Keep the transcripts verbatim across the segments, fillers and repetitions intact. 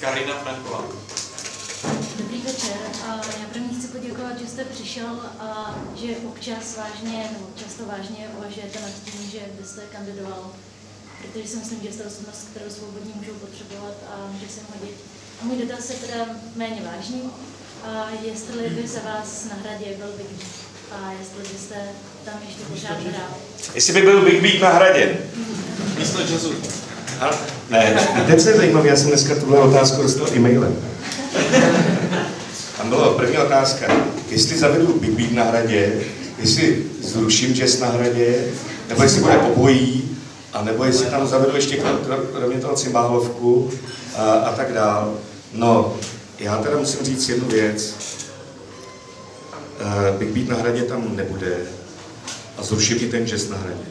Karina Franková. Dobrý večer. Já první chci poděkovat, že jste přišel a že občas vážně, nebo často vážně uvažujete nad tím, že byste kandidoval, protože si myslím, že jste osobnost, kterou svobodní můžou potřebovat a může se hodit. A můj dotaz je teda méně vážný. A jestli by za vás na Hradě byl Big Beat a jestli byste tam ještě pořád hrál. Jestli by byl Big Beat na Hradě? Místo jazzu. Ne. Víte, co je zajímavé? Já jsem dneska tuhle otázku dostal e-mailem. Tam byla první otázka. Jestli zavedu Big Beat na Hradě, jestli zruším jazz na Hradě, nebo jestli bude obojí, a nebo jestli tam zavedu ještě kromě toho cymbálovku a, a tak dál. No, já teda musím říct jednu věc. Uh, Big Beat na Hradě tam nebude a zruším i ten jazz na Hradě.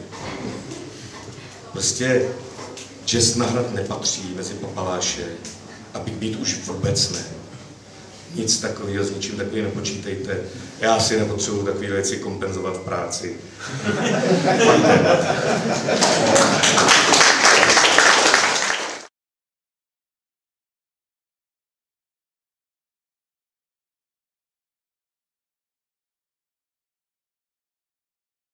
Prostě jazz na Hrad nepatří mezi papaláše a Big Beat už vůbec ne. Nic takového, s ničím takovým nepočítejte. Já si nepotřebuji takové věci kompenzovat v práci.